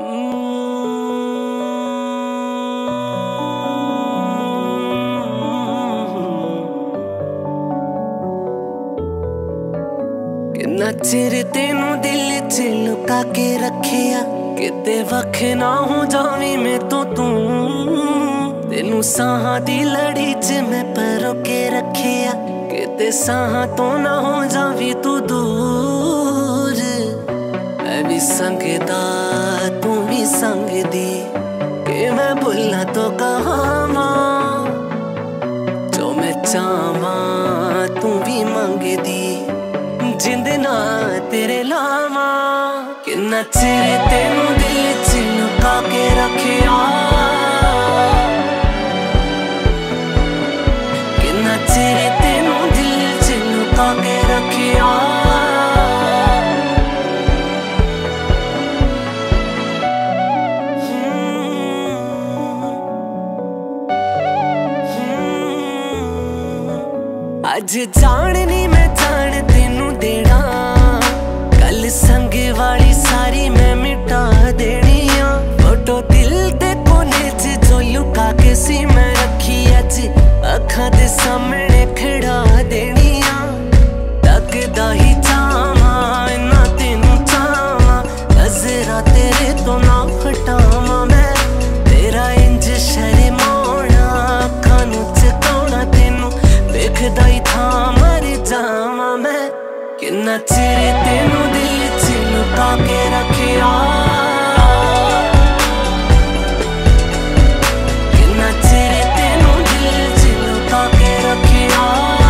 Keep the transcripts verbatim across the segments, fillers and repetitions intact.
किन्ना चिर तेनू दिल च लुका के रखिया, किते वख ना हो जावी मैं तो तू। तेनू साहां दी लड़ी च मैं परो के रखिया, किते साहां तो ना हो जावी तू दूर। मैं भी संगदा तू भी संगदी, के मैं भुलना तो कहां जो मैं चाहवा तू भी मंगदी। जिंद ना तेरे लावा, किन्ना चिर तेनू दिल च लुका के रखिया, किन्ना चिर तेनू दिल च लुका के रखिया। अज जाननी मैं जान तेनू देना, कल संग वाली सारी मैं मिटा देनिया। फोटो दिल दे कोने च जो लुका के सी मैं रखी, अज अखां दे सामने खड़ा देनिया। तकदा ही चाहवा इन्ना तेनू चाहवा, नजरा तेरे तो ना हटावा मैं। तेरा इंज शर्माना अखां नू चकाउणा, तेनू वेखदा ही था मर जावा मैं। किन्ना चिर तेनू दिल च लुका के रखिया, किन्ना चिर तेनू दिल च लुका के रखिया।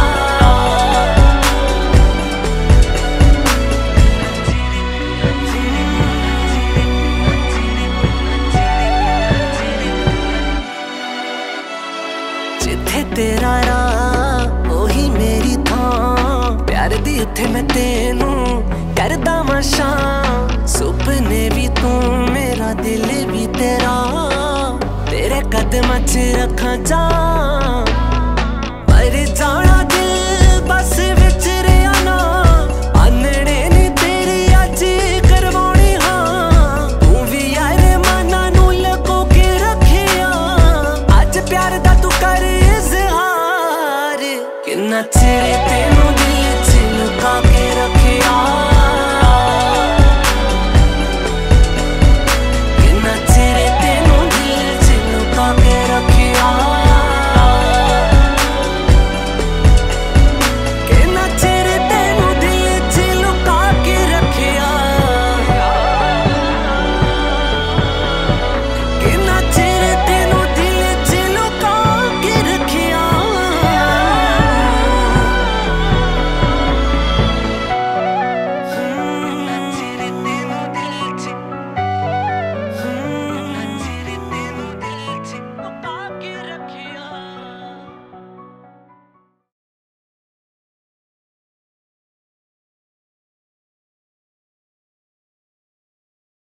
जिथे तेरा राह ओही मेरी थां, प्यार दी उत्थे मैं तेनू करदा मशा। सुपने भी तू मेरा दिल भी तेरा, तेरे कदमां च रखां जा।